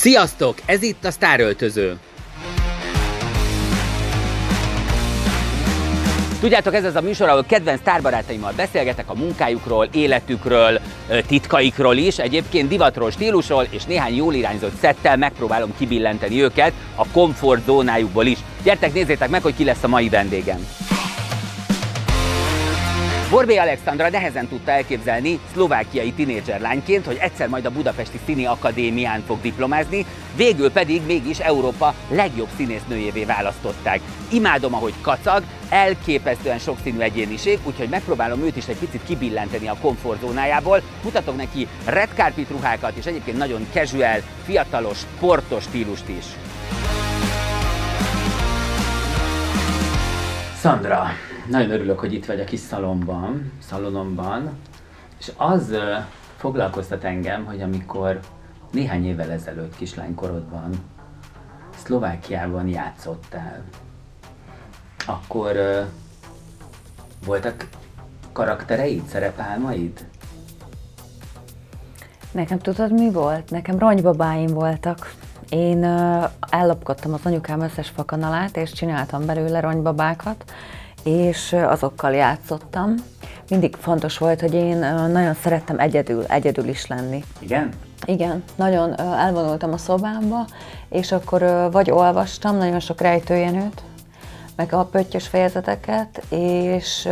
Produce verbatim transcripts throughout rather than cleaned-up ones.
Sziasztok! Ez itt a Sztáröltöző. Tudjátok, ez az a műsor, ahol kedvenc sztárbarátaimmal beszélgetek a munkájukról, életükről, titkaikról is, egyébként divatról, stílusról, és néhány jól irányzott szettel megpróbálom kibillenteni őket a komfortzónájukból is. Gyertek, nézzétek meg, hogy ki lesz a mai vendégem. Borbély Alexandra nehezen tudta elképzelni szlovákiai tinédzser lányként, hogy egyszer majd a Budapesti Színi Akadémián fog diplomázni, végül pedig mégis Európa legjobb színésznőjévé választották. Imádom, ahogy kacag, elképesztően sokszínű egyéniség, úgyhogy megpróbálom őt is egy picit kibillenteni a komfortzónájából. Mutatok neki red carpet ruhákat, és egyébként nagyon casual, fiatalos, sportos stílust is. Szandra, nagyon örülök, hogy itt vagy a kis szalomban, szalonomban, és az uh, foglalkoztat engem, hogy amikor néhány évvel ezelőtt kislánykorodban Szlovákiában játszottál, akkor uh, voltak karaktereid, szerepálmaid? Nekem tudod, mi volt? Nekem ronybabáim voltak. Én uh, ellopkodtam az anyukám összes fakanalát, és csináltam belőle ronybabákat, és azokkal játszottam. Mindig fontos volt, hogy én nagyon szerettem egyedül, egyedül is lenni. Igen? Igen, nagyon elvonultam a szobámba, és akkor vagy olvastam nagyon sok rejtőjenőt, meg a pöttyös fejezeteket, és,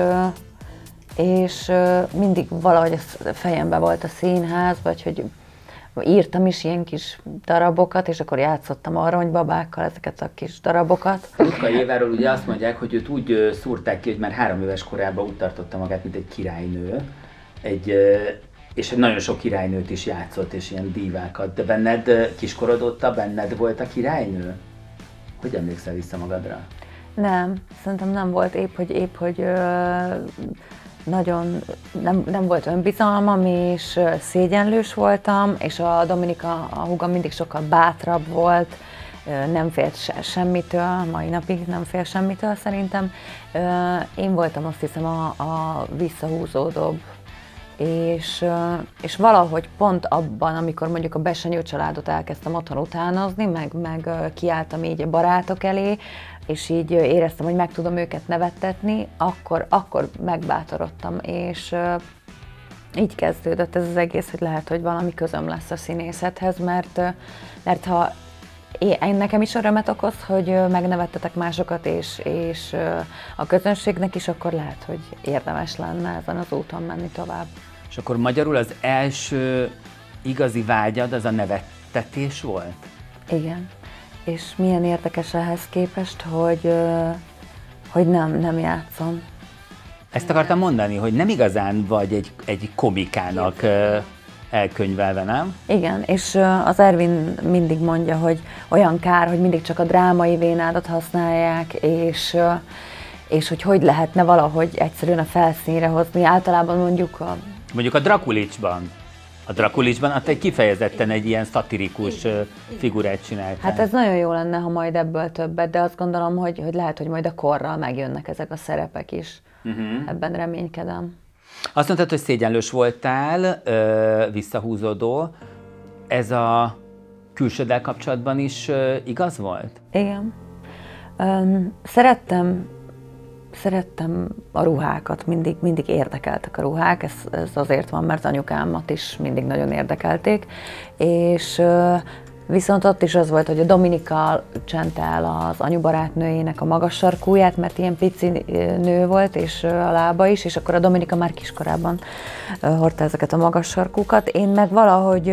és mindig valahogy a fejemben volt a színház, vagy hogy írtam is ilyen kis darabokat, és akkor játszottam aranybabákkal ezeket a kis darabokat. Rutka Éváról ugye azt mondják, hogy őt úgy szúrták ki, hogy már három éves korában úgy tartotta magát, mint egy királynő, egy, és nagyon sok királynőt is játszott, és ilyen dívákat. De benned kiskorod óta benned volt a királynő? Hogy emlékszel vissza magadra? Nem, szerintem nem volt, épp hogy, épp, hogy ö, nagyon nem, nem volt önbizalmam, és szégyenlős voltam, és a Dominika, a húgam mindig sokkal bátrabb volt, nem félt se, semmitől, mai napig nem fél semmitől szerintem. Én voltam azt hiszem a, a visszahúzódóbb, és, és valahogy pont abban, amikor mondjuk a Besenyő családot elkezdtem otthon utánozni, meg, meg kiálltam így a barátok elé, és így éreztem, hogy meg tudom őket nevettetni, akkor, akkor megbátorodtam, és uh, így kezdődött ez az egész, hogy lehet, hogy valami közöm lesz a színészethez, mert, uh, mert ha én, nekem is örömet okoz, hogy uh, megnevettetek másokat, és, és uh, a közönségnek is, akkor lehet, hogy érdemes lenne ezen az úton menni tovább. És akkor magyarul az első igazi vágyad az a nevettetés volt? Igen. És milyen érdekes ehhez képest, hogy, hogy nem, nem játszom. Ezt akartam mondani, hogy nem igazán vagy egy, egy komikának elkönyvelve, nem? Igen, és az Ervin mindig mondja, hogy olyan kár, hogy mindig csak a drámai vénádat használják, és, és hogy hogy lehetne valahogy egyszerűen a felszínre hozni. Általában mondjuk a... Mondjuk a Drakulicsban. A Drakulicsban hát egy kifejezetten egy ilyen szatirikus figurát csináltál. Hát ez nagyon jó lenne, ha majd ebből többet, de azt gondolom, hogy, hogy lehet, hogy majd a korral megjönnek ezek a szerepek is. Uh-huh. Ebben reménykedem. Azt mondtad, hogy szégyenlős voltál, visszahúzódó. Ez a külsőddel kapcsolatban is igaz volt? Igen. Um, szerettem Szerettem a ruhákat, mindig, mindig érdekeltek a ruhák, ez, ez azért van, mert anyukámat is mindig nagyon érdekelték, és viszont ott is az volt, hogy a Dominika csente el az anyubarátnőjének a magas sarkúját, mert ilyen pici nő volt, és a lába is, és akkor a Dominika már kiskorában hordta ezeket a magas sarkúkat. Én meg valahogy,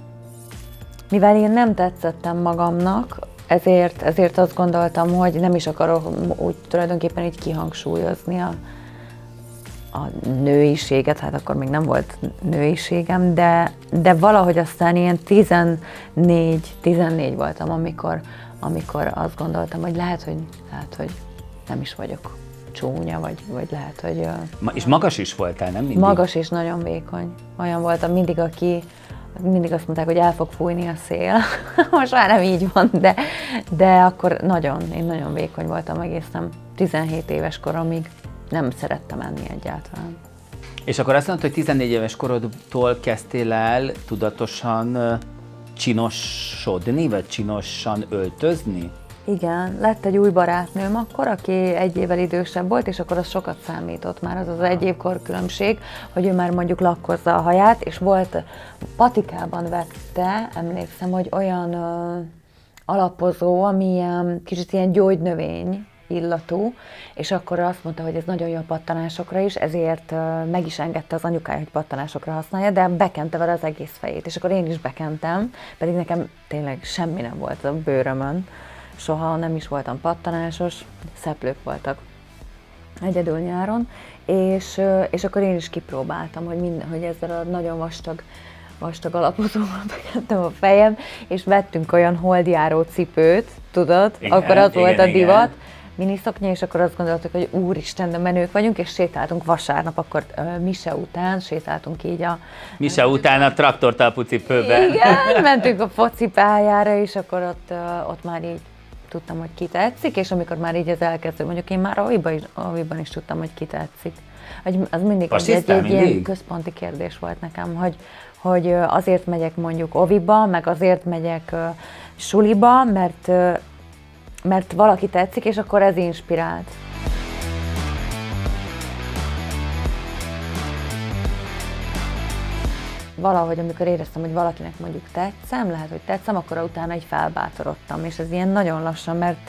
mivel én nem tetszettem magamnak, Ezért, ezért azt gondoltam, hogy nem is akarok úgy tulajdonképpen így kihangsúlyozni a, a nőiséget, hát akkor még nem volt nőiségem, de, de valahogy aztán ilyen tizennégy, tizennégy voltam, amikor, amikor azt gondoltam, hogy lehet, hogy, lehet, hogy nem is vagyok csúnya, vagy, vagy lehet, hogy... Ma, és magas is voltál, nem mindig? Magas és nagyon vékony. Olyan voltam mindig, aki mindig azt mondták, hogy el fog fújni a szél. Most már nem így van, de, de akkor nagyon, én nagyon vékony voltam egészen tizenhét éves koromig. Nem szerettem enni egyáltalán. És akkor azt mondtad, hogy tizennégy éves korodtól kezdtél el tudatosan csinosodni, vagy csinosan öltözni? Igen, lett egy új barátnőm akkor, aki egy évvel idősebb volt, és akkor az sokat számított már, az az egy év korkülönbség, hogy ő már mondjuk lakkozza a haját, és volt, patikában vette, emlékszem, hogy olyan ö, alapozó, ami ilyen, kicsit ilyen gyógynövény illatú, és akkor azt mondta, hogy ez nagyon jó a pattanásokra is, ezért uh, meg is engedte az anyukája, hogy pattanásokra használja, de bekente vele az egész fejét, és akkor én is bekentem, pedig nekem tényleg semmi nem volt a bőrömön, soha nem is voltam pattanásos, szeplők voltak egyedül nyáron, és, uh, és akkor én is kipróbáltam, hogy, mind, hogy ezzel a nagyon vastag vastag alapozóval bekentem a fejem, és vettünk olyan holdjáró cipőt, tudod, igen, akkor az igen, volt a divat, igen. Miniszoknya, és akkor azt gondoltuk, hogy úristen, de menők vagyunk, és sétáltunk vasárnap, akkor uh, mise után sétáltunk így a... Mise után a traktortalpú cipőben. Igen, mentünk a focipályára, és akkor ott, uh, ott már így tudtam, hogy ki tetszik, és amikor már így ez elkezdő, mondjuk én már oviban is, oviban is tudtam, hogy ki tetszik. Az mindig egy, egy, egy ilyen központi kérdés volt nekem, hogy, hogy azért megyek mondjuk oviba, meg azért megyek uh, suliba, mert uh, mert valaki tetszik, és akkor ez inspirált. Valahogy, amikor éreztem, hogy valakinek mondjuk tetszem, lehet, hogy tetszem, akkor utána egy felbátorodtam, és ez ilyen nagyon lassan, mert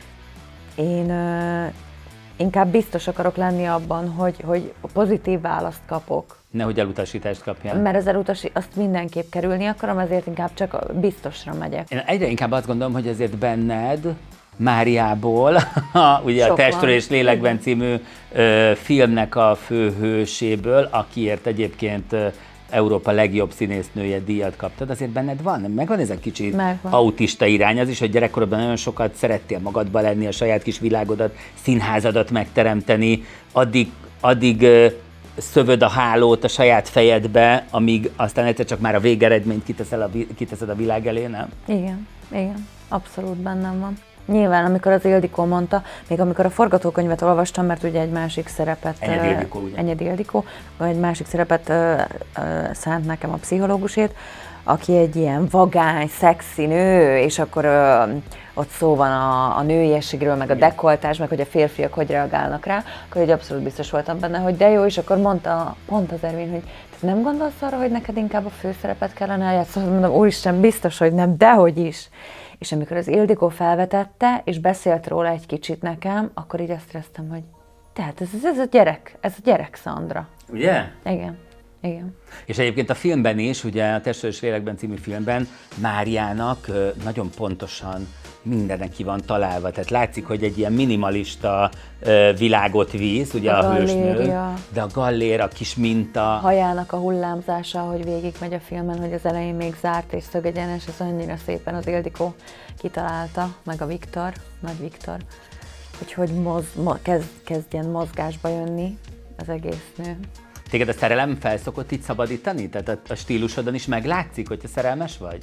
én uh, inkább biztos akarok lenni abban, hogy, hogy pozitív választ kapok. Nehogy elutasítást kapjál. Mert az elutasítást azt mindenképp kerülni akarom, ezért inkább csak biztosra megyek. Én egyre inkább azt gondolom, hogy azért benned Máriából, ugye Sok a Testről van. és Lélekben című ö, filmnek a főhőséből, akiért egyébként ö, Európa legjobb színésznője díjat kaptad, azért benned van, megvan ez egy kicsit Megvan. autista irány, az is, hogy gyerekkorodban nagyon sokat szerettél magadba lenni, a saját kis világodat, színházadat megteremteni, addig, addig ö, szövöd a hálót a saját fejedbe, amíg aztán egyszer csak már a végeredményt kiteszed a, kiteszed a világ elé, nem? Igen, igen, abszolút bennem van. Nyilván, amikor az Ildikó mondta, még amikor a forgatókönyvet olvastam, mert ugye egy másik szerepet... Enyedi Ildikó, ugye? Enyedi Ildikó, egy másik szerepet uh, uh, szánt nekem a pszichológusét, aki egy ilyen vagány, szexi nő, és akkor uh, ott szó van a, a nőiességről, meg a dekoltás, meg hogy a férfiak hogy reagálnak rá, akkor egy abszolút biztos voltam benne, hogy de jó, és akkor mondta pont az Ervin, hogy te nem gondolsz arra, hogy neked inkább a főszerepet kellene eljátszani? Szóval mondom, úristen, biztos, hogy nem, dehogy is. És amikor az Ildikó felvetette, és beszélt róla egy kicsit nekem, akkor így azt éreztem, hogy tehát ez, ez a gyerek, ez a gyerek Szandra. Ugye? Igen, igen. És egyébként a filmben is, ugye a Testről és Lélekben című filmben Máriának nagyon pontosan mindennek ki van találva. Tehát látszik, hogy egy ilyen minimalista világot víz, ugye a, a hősnő, de a gallér, a kis minta. Hajának a hullámzása, hogy végigmegy a filmen, hogy az elején még zárt és szögegyenes, ez annyira szépen az Ildikó kitalálta, meg a Viktor, Nagy Viktor, hogy hogy moz, mo, kezd, kezdjen mozgásba jönni az egész nő. Téged a szerelem fel szokott így szabadítani? Tehát a, a stílusodon is meglátszik, hogy te szerelmes vagy?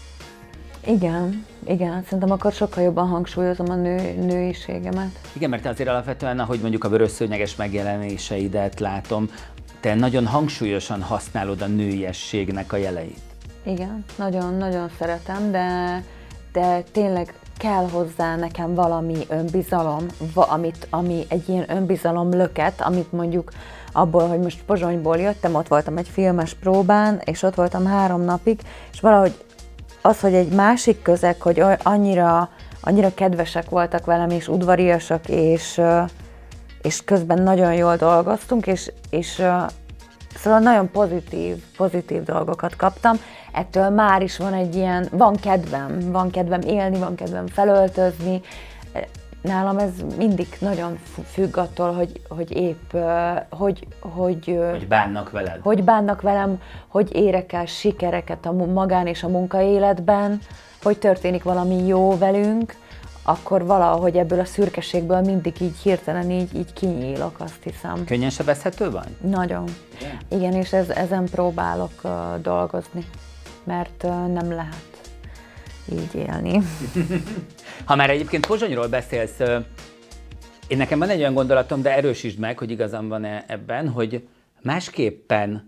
Igen, igen, szerintem akkor sokkal jobban hangsúlyozom a nő, nőiségemet. Igen, mert te azért alapvetően, ahogy mondjuk a vörösszőnyeges megjelenéseidet látom, te nagyon hangsúlyosan használod a nőiességnek a jeleit. Igen, nagyon-nagyon szeretem, de, de tényleg kell hozzá nekem valami önbizalom, amit, ami egy ilyen önbizalom löket, amit mondjuk abból, hogy most Pozsonyból jöttem, ott voltam egy filmes próbán, és ott voltam három napig, és valahogy az, hogy egy másik közeg, hogy annyira, annyira kedvesek voltak velem, és udvariasak, és, és közben nagyon jól dolgoztunk, és, és szóval nagyon pozitív, pozitív dolgokat kaptam. Ettől már is van egy ilyen, van kedvem, van kedvem élni, van kedvem felöltözni. Nálam ez mindig nagyon függ attól, hogy, hogy épp, hogy, hogy, hogy bánnak veled. Hogy bánnak velem, hogy érek el sikereket a magán és a munkaéletben, hogy történik valami jó velünk, akkor valahogy ebből a szürkeségből mindig így hirtelen így, így kinyílok, azt hiszem. Könnyen sebezhető vagy? Nagyon. Igen, Igen és ez, ezen próbálok uh, dolgozni, mert uh, nem lehet így élni. Ha már egyébként Pozsonyról beszélsz, én nekem van egy olyan gondolatom, de erősítsd meg, hogy igazam van-e ebben, hogy másképpen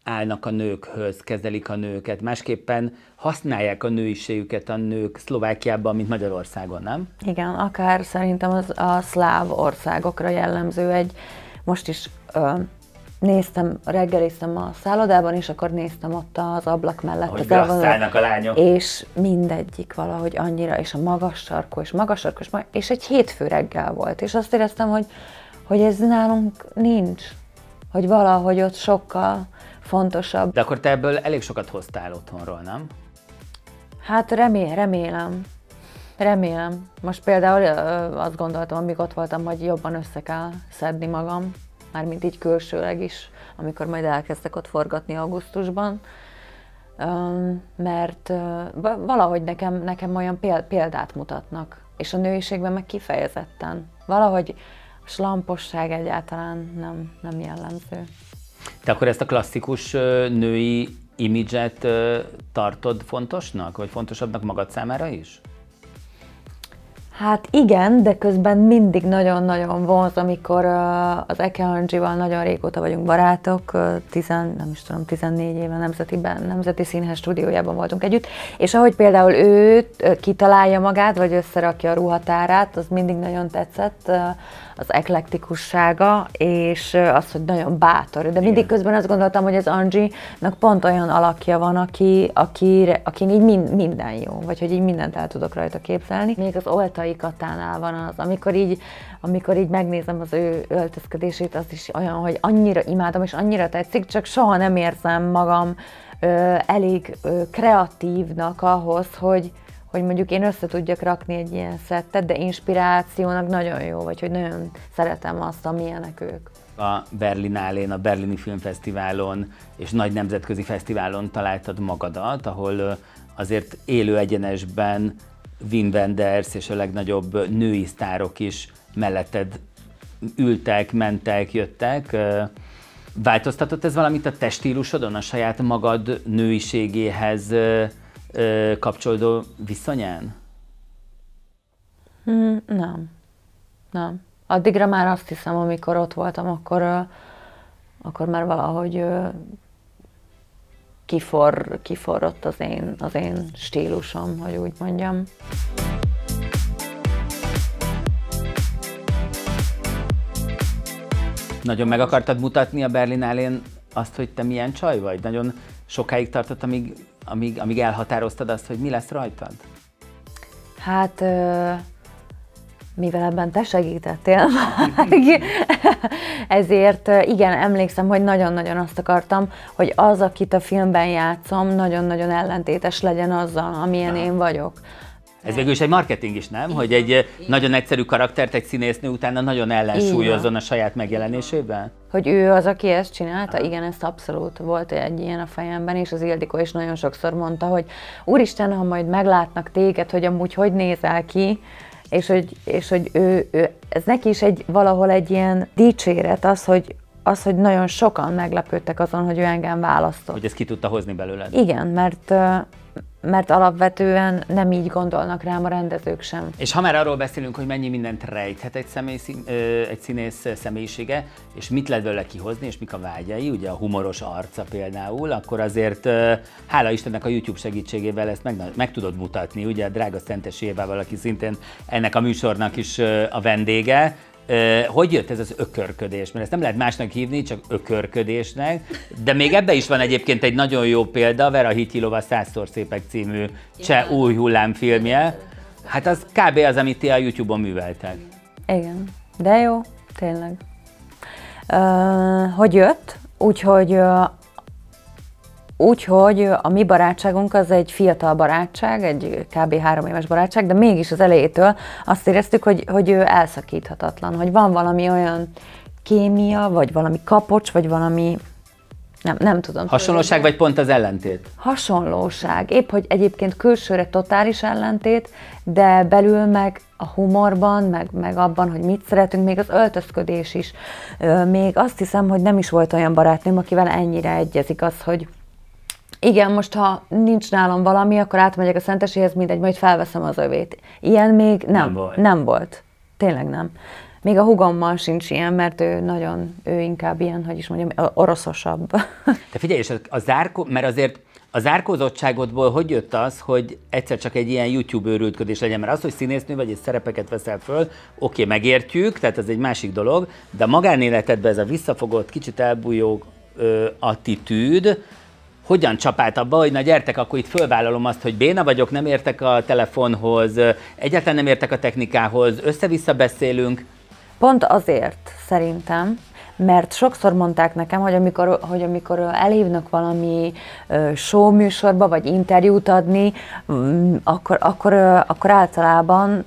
állnak a nőkhöz, kezelik a nőket, másképpen használják a nőiségüket a nők Szlovákiában, mint Magyarországon, nem? Igen, akár szerintem az a szláv országokra jellemző egy, most is ö, néztem, reggeliztem a szállodában, és akkor néztem ott az ablak mellett. Ahogy grasszálnak a lányok. És mindegyik valahogy annyira, és a magas sarkú, és magas sarkú, és, magas, és egy hétfő reggel volt, és azt éreztem, hogy, hogy ez nálunk nincs, hogy valahogy ott sokkal fontosabb. De akkor te ebből elég sokat hoztál otthonról, nem? Hát remé remélem. Remélem. Most például ö, azt gondoltam, amíg ott voltam, hogy jobban össze kell szedni magam, mármint így külsőleg is, amikor majd elkezdtek ott forgatni augusztusban, ö, mert ö, valahogy nekem, nekem olyan példát mutatnak, és a nőiségben meg kifejezetten. Valahogy a slamposság egyáltalán nem, nem jellemző. Te akkor ezt a klasszikus női imidzset tartod fontosnak, vagy fontosabbnak magad számára is? Hát igen, de közben mindig nagyon-nagyon vonz, amikor az Eke Andzsival nagyon régóta vagyunk barátok, tizen, nem is tudom, tizennégy éve nemzetiben, Nemzeti Színház stúdiójában voltunk együtt, és ahogy például ő kitalálja magát, vagy összerakja a ruhatárát, az mindig nagyon tetszett, az eklektikussága, és az, hogy nagyon bátor. De mindig közben azt gondoltam, hogy az Andzsinak pont olyan alakja van, aki, aki, aki így mind, minden jó, vagy hogy így mindent el tudok rajta képzelni. Még az Oltai Katánál van az, amikor így, amikor így megnézem az ő öltözködését, az is olyan, hogy annyira imádom, és annyira tetszik, csak soha nem érzem magam ö, elég ö, kreatívnak ahhoz, hogy hogy mondjuk én össze tudjak rakni egy ilyen szettet, de inspirációnak nagyon jó, vagy hogy nagyon szeretem azt, amilyenek ők. A Berlinálén, a Berlini Filmfesztiválon és nagy nemzetközi fesztiválon találtad magadat, ahol azért élő egyenesben Wim Wenders és a legnagyobb női sztárok is melletted ültek, mentek, jöttek. Változtatott ez valamit a te stílusodon, a saját magad nőiségéhez kapcsolódó viszonyán? Mm, nem. Nem. Addigra már azt hiszem, amikor ott voltam, akkor, akkor már valahogy kifor, kiforrott az én, az én stílusom, hogy úgy mondjam. Nagyon meg akartad mutatni a Berlinálén azt, hogy te milyen csaj vagy? Nagyon sokáig tartott, amíg, amíg, amíg elhatároztad azt, hogy mi lesz rajtad? Hát, mivel ebben te segítettél ezért igen, emlékszem, hogy nagyon-nagyon azt akartam, hogy az, akit a filmben játszom, nagyon-nagyon ellentétes legyen azzal, amilyen én vagyok. Ez végül is egy marketing is, nem? Hogy egy igen. nagyon egyszerű karaktert egy színésznő utána nagyon ellensúlyozzon a saját megjelenésében? Hogy ő az, aki ezt csinálta? Igen, ez abszolút volt egy ilyen a fejemben, és az Ildikó is nagyon sokszor mondta, hogy úristen, ha majd meglátnak téged, hogy amúgy hogy nézel ki, és hogy, és hogy ő, ő, ez neki is egy, valahol egy ilyen dicséret az, hogy az, hogy nagyon sokan meglepődtek azon, hogy ő engem választott. Hogy ezt ki tudta hozni belőled? Igen, mert, mert alapvetően nem így gondolnak rám a rendezők sem. És ha már arról beszélünk, hogy mennyi mindent rejthet egy, személy, egy színész személyisége, és mit lehet belőle kihozni, és mik a vágyai, ugye a humoros arca például, akkor azért hála Istennek a YouTube segítségével ezt meg, meg tudod mutatni, ugye a drága Szentes Évával, aki szintén ennek a műsornak is a vendége. Hogy jött ez az ökörködés? Mert ezt nem lehet másnak hívni, csak ökörködésnek, de még ebbe is van egyébként egy nagyon jó példa, Vera Hitilova Százszor szépek című cseh új hullámfilmje. Hát az kb. Az, amit ti a YouTube-on műveltek. Igen, de jó, tényleg. Uh, hogy jött? Úgyhogy uh, Úgyhogy a mi barátságunk az egy fiatal barátság, egy kb. három éves barátság, de mégis az elejétől azt éreztük, hogy, hogy ő elszakíthatatlan, hogy van valami olyan kémia, vagy valami kapocs, vagy valami, nem, nem tudom. Hasonlóság, vagy pont az ellentét? Hasonlóság. Épp, hogy egyébként külsőre totális ellentét, de belül meg a humorban, meg, meg abban, hogy mit szeretünk, még az öltözködés is. Még azt hiszem, hogy nem is volt olyan barátnőm, akivel ennyire egyezik az, hogy igen, most ha nincs nálam valami, akkor átmegyek a Szenteséhez, mindegy, majd felveszem az övét. Ilyen még nem, nem volt. Nem volt. Tényleg nem. Még a hugommal sincs ilyen, mert ő nagyon, ő inkább ilyen, hogy is mondjam, oroszosabb. Te figyelj, és a zárkó, mert azért a zárkózottságodból hogy jött az, hogy egyszer csak egy ilyen YouTube őrültködés legyen? Mert az, hogy színésznő vagy és szerepeket veszel föl, oké, megértjük, tehát ez egy másik dolog, de a magánéletedben ez a visszafogott, kicsit elbújó ö, attitűd, hogyan csapált abba, hogy na gyertek, akkor itt fölvállalom azt, hogy béna vagyok, nem értek a telefonhoz, egyáltalán nem értek a technikához, össze-vissza beszélünk. Pont azért szerintem, mert sokszor mondták nekem, hogy amikor, hogy amikor elhívnak valami show műsorba, vagy interjút adni, akkor, akkor, akkor általában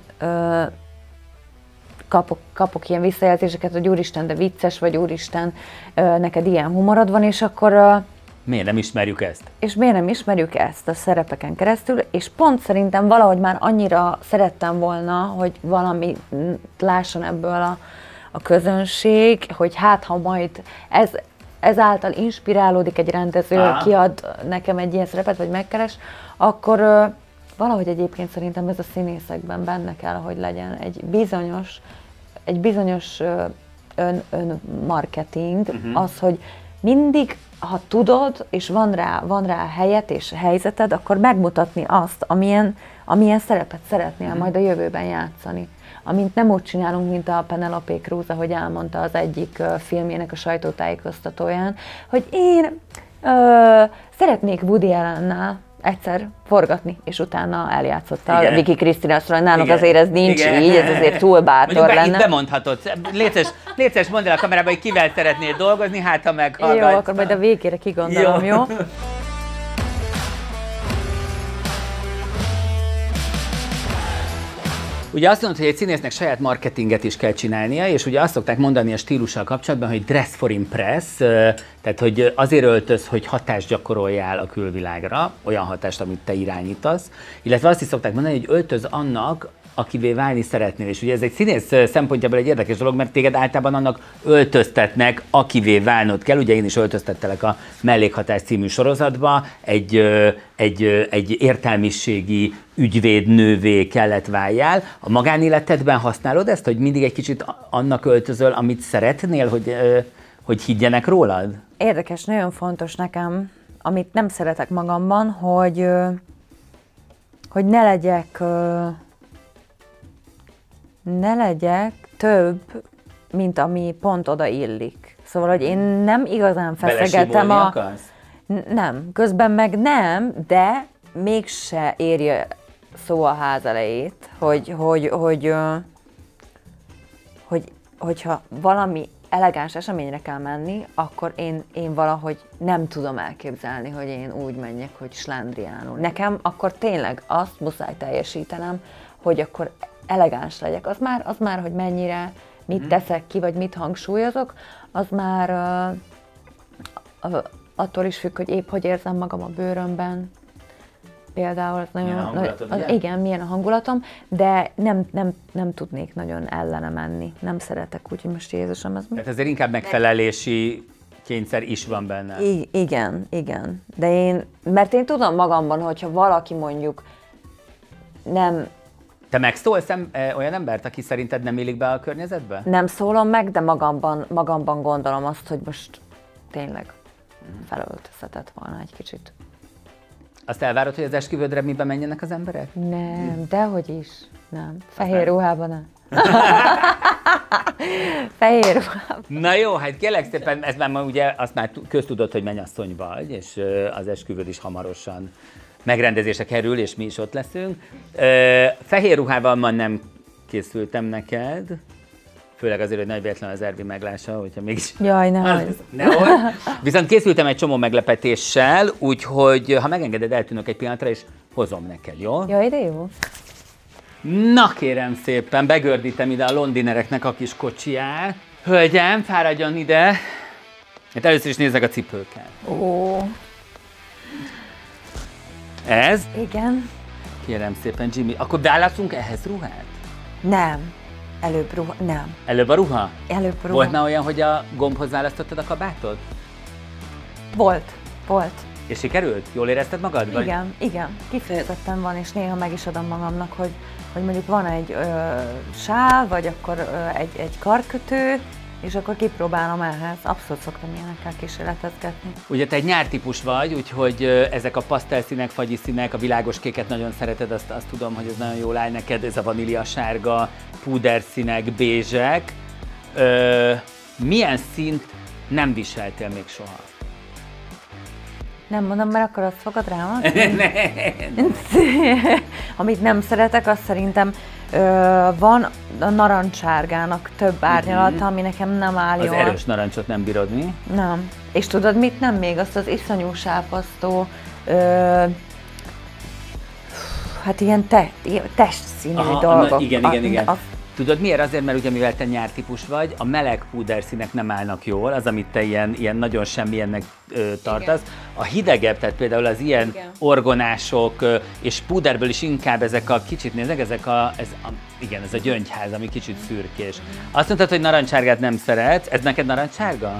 kapok, kapok ilyen visszajelzéseket, hogy úristen, de vicces vagy, úristen, neked ilyen humorod van, és akkor... Miért nem ismerjük ezt? És miért nem ismerjük ezt a szerepeken keresztül, és pont szerintem valahogy már annyira szerettem volna, hogy valami lásson ebből a, a közönség, hogy hát ha majd ez, ezáltal inspirálódik egy rendező, Aha. kiad nekem egy ilyen szerepet, vagy megkeres, akkor uh, valahogy egyébként szerintem ez a színészekben benne kell, hogy legyen egy bizonyos, egy bizonyos uh, ön, önmarketing, uh-huh. az, hogy mindig, ha tudod, és van rá, van rá helyet és helyzeted, akkor megmutatni azt, amilyen, amilyen szerepet szeretnél mm. majd a jövőben játszani. Amint nem úgy csinálunk, mint a Penelope Cruz, ahogy elmondta az egyik uh, filmjének a sajtótájékoztatóján, hogy én ö, szeretnék Woody Allennel egyszer forgatni, és utána eljátszotta a Vicky Cristina, szóval nálunk azért ez nincs Igen. így, ez azért túl bátor Mondjuk lenne. Itt bemondhatod. Létszes, létszes mondd el a kamerába, hogy kivel szeretnél dolgozni, hát ha meghallgatsz. Jó, akkor majd a végére kigondolom, jó? jó? Ugye azt mondod, hogy egy színésznek saját marketinget is kell csinálnia, és ugye azt szokták mondani a stílussal kapcsolatban, hogy dress for impress, tehát hogy azért öltöz, hogy hatást gyakoroljál a külvilágra, olyan hatást, amit te irányítasz, illetve azt is szokták mondani, hogy öltöz annak, akivé válni szeretnél. És ugye ez egy színész szempontjából egy érdekes dolog, mert téged általában annak öltöztetnek, akivé válnod kell. Ugye én is öltöztettelek a Mellékhatás című sorozatba, egy, egy, egy értelmiségi ügyvédnővé kellett váljál. A magánéletedben használod ezt, hogy mindig egy kicsit annak öltözöl, amit szeretnél, hogy, hogy higgyenek rólad? Érdekes, nagyon fontos nekem, amit nem szeretek magamban, hogy, hogy ne legyek ne legyek több, mint ami pont oda illik. Szóval, hogy én nem igazán feszegetem a... akarsz? Nem, közben meg nem, de mégse érje szó a ház elejét, hogy, hogy, hogy, hogy, hogyha valami elegáns eseményre kell menni, akkor én, én valahogy nem tudom elképzelni, hogy én úgy menjek, hogy slendriánul. Nekem akkor tényleg azt muszáj teljesítenem, hogy akkor elegáns legyek. Az már, az már, hogy mennyire, mit teszek ki, vagy mit hangsúlyozok, az már uh, uh, attól is függ, hogy épp hogy érzem magam a bőrömben. Például az nagyon... Milyen nagy, az, igen, milyen a hangulatom, de nem, nem, nem tudnék nagyon ellene menni. Nem szeretek úgy, hogy most Jézusom, ez... Tehát ezért inkább megfelelési kényszer is van benne. I- igen, igen. De én, mert én tudom magamban, hogyha valaki mondjuk nem... Te megszólsz olyan embert, aki szerinted nem illik be a környezetbe? Nem szólom meg, de magamban, magamban gondolom azt, hogy most tényleg felöltözhetett volna egy kicsit. Azt elvárod, hogy az esküvődre miben menjenek az emberek? Nem, dehogy is. Nem. Fehér ruhában nem. Fehér ruhában. Na jó, hát kérlek szépen, ez már ugye azt már köztudott, hogy mennyasszony vagy, és az esküvőd is hamarosan megrendezésre kerül, és mi is ott leszünk. Fehér ruhával ma nem készültem neked, főleg azért, hogy nagy véletlen az Ervin meglássa, hogyha mégis... Jaj, nehogy. Nehogy. Viszont készültem egy csomó meglepetéssel, úgyhogy ha megengeded, eltűnök egy pillanatra, és hozom neked, jó? Jaj, de jó. Na kérem szépen, begördítem ide a londinereknek a kis kocsiját. Hölgyem, fáradjon ide. Hát először is nézzek a cipőket. Ó. Ez? Igen. Kérem szépen, Jimmy. Akkor válaszunk ehhez ruhát? Nem. Előbb ruha, nem. Előbb a ruha? Előbb ruha. Volt már olyan, hogy a gombhoz választottad a kabátot? Volt, volt. És sikerült? Jól érezted magad? Vagy? Igen, igen, kifejezetten van, és néha meg is adom magamnak, hogy, hogy mondjuk van egy ö, sál, vagy akkor ö, egy, egy karkötő, és akkor kipróbálom ehhez. Abszolút szoktam ilyenekkel kísérletezgetni. Ugye te egy nyártípus vagy, úgyhogy ezek a pasztelszínek, fagyiszínek, a világos kéket nagyon szereted, azt, azt tudom, hogy ez nagyon jól áll neked, ez a vaníliasárga, púderszínek, bézsek. Ö, milyen színt nem viseltél még soha? Nem mondom, mert akkor azt fogod rám. Amit nem szeretek, az szerintem ö, van a narancsárgának több árnyalata, uh-huh. ami nekem nem áll Az jól. erős narancsot nem bírod, mi? Nem. És tudod mit nem még? Azt az iszonyú sápasztó, ö, hát ilyen, te, ilyen testszínű Aha, dolgok. Na, igen, igen, igen. A, a, Tudod miért? Azért, mert ugye mivel te nyártípus vagy, a meleg púderszínek nem állnak jól, az, amit te ilyen, ilyen nagyon semmilyennek ö, tartasz. Igen. A hidegebb, tehát például az ilyen igen. orgonások ö, és púderből is inkább ezek a kicsit nézek, ezek a, ez a, igen, ez a gyöngyház, ami kicsit szürkés. Azt mondtad, hogy narancsárgát nem szeretsz, ez neked narancsárga?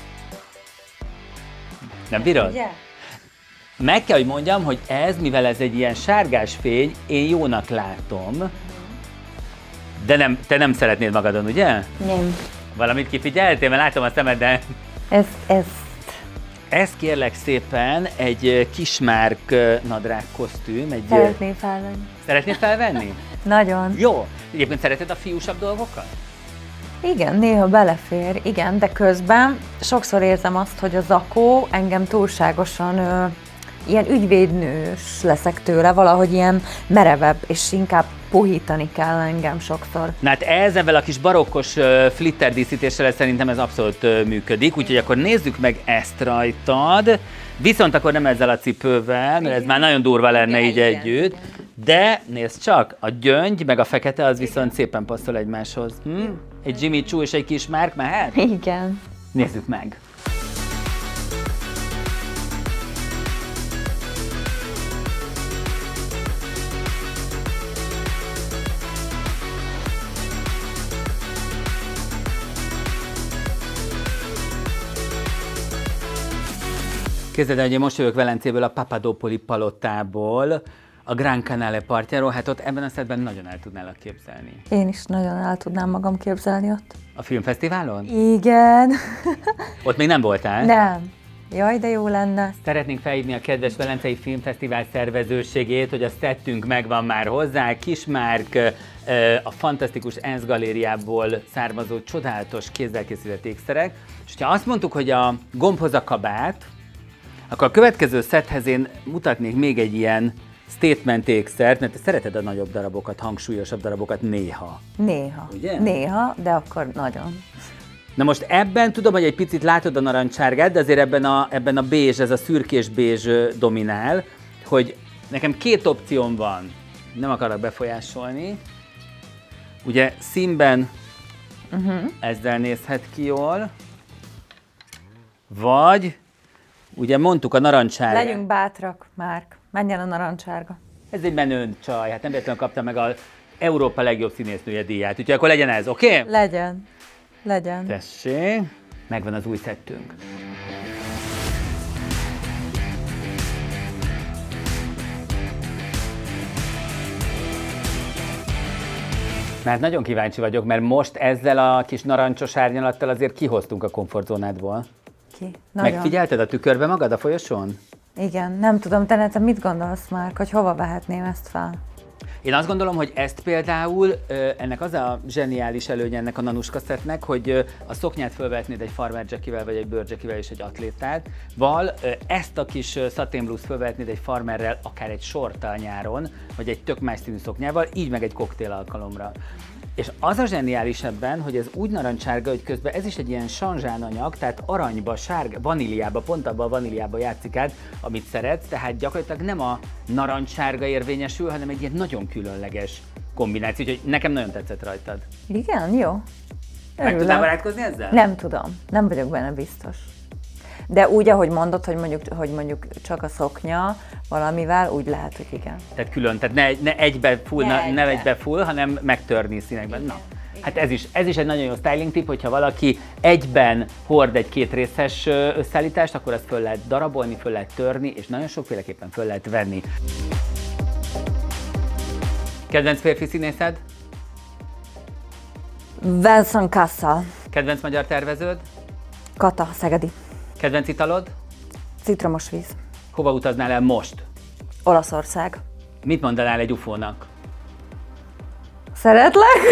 Nem bírod? Ugye? Meg kell, hogy mondjam, hogy ez, mivel ez egy ilyen sárgás fény, én jónak látom. De nem, te nem szeretnéd magadon, ugye? Nem. Valamit kifigyeltél, mert látom a szemeden. Ez, ez. Ez kérlek szépen egy kismárk nadrág kosztüm. Egy... Szeretnél felvenni. Szeretnéd felvenni? Nagyon. Jó. Egyébként szereted a fiúsabb dolgokat? Igen, néha belefér, igen, de közben sokszor érzem azt, hogy a zakó engem túlságosan ö, ilyen ügyvédnős leszek tőle, valahogy ilyen merevebb, és inkább puhítani kell engem sokszor. Na hát ezzel a kis barokkos uh, flitter díszítéssel szerintem ez abszolút uh, működik, úgyhogy akkor nézzük meg ezt rajtad. Viszont akkor nem ezzel a cipővel, mert ez már nagyon durva lenne igen, így igen, együtt. Igen. De nézd csak, a gyöngy meg a fekete az viszont igen. szépen passzol egymáshoz. Hm? Egy Jimmy Choo és egy kis Mark mehet? Igen. Nézzük meg. Képzeld el, hogy én most jövök Velencéből, a Papadopoli palotából, a Gran Canale partjáról, hát ott ebben a szedben nagyon el tudnálak képzelni. Én is nagyon el tudnám magam képzelni ott. A filmfesztiválon? Igen. Ott még nem voltál? Nem. Jaj, de jó lenne. Szeretnénk felhívni a kedves Velencei Filmfesztivál szervezőségét, hogy a szettünk megvan már hozzá. Kismárk, a fantasztikus ENSZ galériából származó csodálatos kézzel készített ékszerek. És ha azt mondtuk, hogy a gombhoz a kabát, akkor a következő szetthez én mutatnék még egy ilyen statement ékszert, mert te szereted a nagyobb darabokat, hangsúlyosabb darabokat néha. Néha. Ugye? Néha, de akkor nagyon. Na most ebben tudom, hogy egy picit látod a narancsárgát, de azért ebben a, ebben a bézs, ez a szürkés bézs dominál, hogy nekem két opcióm van, nem akarok befolyásolni. Ugye színben uh-huh. ezzel nézhet ki jól, vagy ugye mondtuk a narancsárga. Legyünk bátrak, Márk. Menjen a narancsárga. Ez egy menő csaj, hát nem véletlenül kapta meg az Európa legjobb színésznője díját, úgyhogy akkor legyen ez, oké? Okay? Legyen. Legyen. Tessék, megvan az új szettünk. Mert nagyon kíváncsi vagyok, mert most ezzel a kis narancsos árnyalattal azért kihoztunk a komfortzónádból. Ki? Nagyon. Megfigyelted a tükörbe magad a folyosón? Igen, nem tudom, te, te mit gondolsz már, hogy hova vehetném ezt fel? Én azt gondolom, hogy ezt például, ennek az a zseniális előnye ennek a nanuska szettnek, hogy a szoknyát fölvehetnéd egy farmer jackivel, vagy egy bőr jackivel és egy atlétát, val ezt a kis szaténblúzt fölvehetnéd egy farmerrel, akár egy sorttal nyáron, vagy egy tök más színű szoknyával, így meg egy koktél alkalomra. És az a zseniális ebben, hogy ez úgy narancsárga, hogy közben ez is egy ilyen sanzsánanyag, tehát aranyba, sárga, vaníliába, pont abban a vaníliába játszik át, amit szeretsz, tehát gyakorlatilag nem a narancsárga érvényesül, hanem egy ilyen nagyon különleges kombináció, úgyhogy nekem nagyon tetszett rajtad. Igen, jó. Meg tudnál barátkozni ezzel? Nem tudom, nem vagyok benne biztos. De úgy, ahogy mondod, hogy mondjuk, hogy mondjuk csak a szoknya valamivel, úgy lehet, hogy igen. Tehát külön, tehát ne, ne egybe full, ne, ne egybe full, hanem megtörni színekben. Igen, Na, Hát ez is, ez is egy nagyon jó styling tip, hogyha valaki egyben hord egy két részes összeállítást, akkor azt föl lehet darabolni, föl lehet törni, és nagyon sokféleképpen föl lehet venni. Kedvenc férfi színészed? Vincent Cassel. Kedvenc magyar terveződ? Kata, Szegedi. Kedvenc italod? Citromos víz. Hova utaznál el most? Olaszország. Mit mondanál egy ufónak? Szeretlek?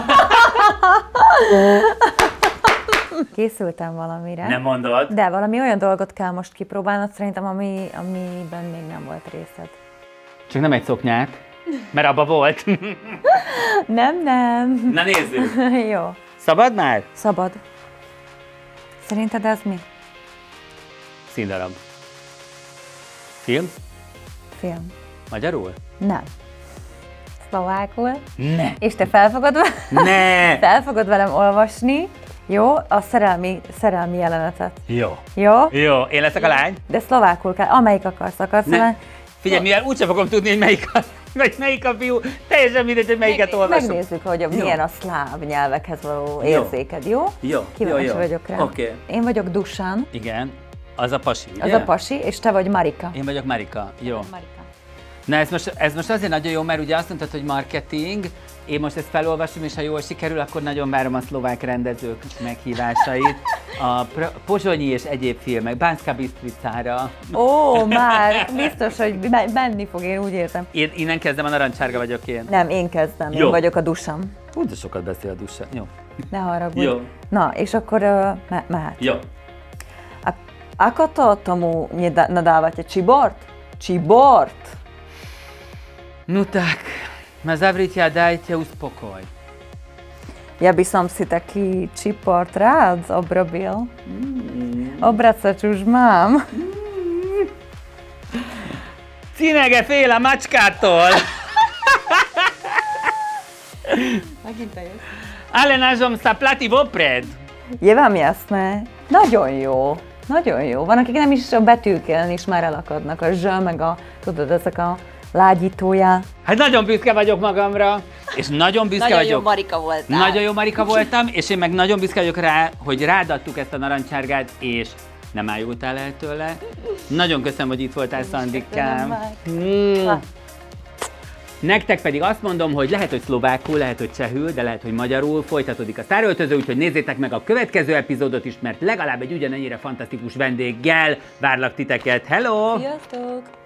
Készültem valamire. Nem mondod? De valami olyan dolgot kell most kipróbálnod szerintem, ami, amiben még nem volt részed. Csak nem egy szoknyát, mert abba volt. Nem, nem. Na nézzük. Jó. Szabad már? Szabad. Szerinted ez mi? Színdarab. Film? Film. Magyarul? Nem. Szlovákul. Ne! És te fel fogod, Ne! fel fogod velem olvasni, jó? A szerelmi, szerelmi jelenetet. Jó. Jó? Jó, én leszek a lány? De szlovákul kell. Amelyik akarsz, akarsz? Ne. Figyelj, mivel úgyse fogom tudni, hogy melyik a, vagy melyik a fiú, teljesen mindegy, hogy melyiket olvasom. Megnézzük, hogy milyen a szláv nyelvekhez való érzéked, jó? Jó, Kíváncsi jó, jó. vagyok rá. Oké. Okay. Én vagyok Dusan. Igen, az a pasi, ugye? Az a pasi, és te vagy Marika. Én vagyok Marika, jó. Marika. Na ez most, ez most azért nagyon jó, mert ugye azt mondtad, hogy marketing, én most ezt felolvasom, és ha jól sikerül, akkor nagyon várom a szlovák rendezők meghívásait. A pozsonyi és egyéb filmek, Banska Bystricára. Ó, már biztos, hogy menni fog, én úgy értem. Én innen kezdem, a narancsárga vagyok én. Nem, én kezdem, Jó. Én vagyok a Dusan. Hú, de sokat beszél a Dusan. Jó. Ne haragudj. Jó. Na, és akkor uh, me mehet. Jó. A, ako to tomu nadávate? Čibort? Čibort? No tak, ma zavriť a dajte uspokoj. Ja by som si taký čiport rád obrobil. Mm. Obracač už mám. Mm. Cinege fél a macskától! Megint te jössz. Ale nážom sa platí vopred. Je vám jasné? Nagyon jó. Nagyon jó. Van, akik nem is a betűkén is már elakadnak. A zs, meg a, tudod, ezek a lágyítójá. Hát nagyon büszke vagyok magamra, és nagyon büszke nagyon vagyok. Nagyon jó Marika voltál. Nagyon jó Marika voltam, és én meg nagyon büszke vagyok rá, hogy ráadtuk ezt a narancsárgát, és nem ájultál el tőle. Nagyon köszönöm, hogy itt voltál, Szandikám. Mm. Nektek pedig azt mondom, hogy lehet, hogy szlovákul, lehet, hogy csehül, de lehet, hogy magyarul folytatódik a sztáröltöző, úgyhogy nézzétek meg a következő epizódot is, mert legalább egy ugyanennyire fantasztikus vendéggel várlak titeket. Hello! Sziasztok!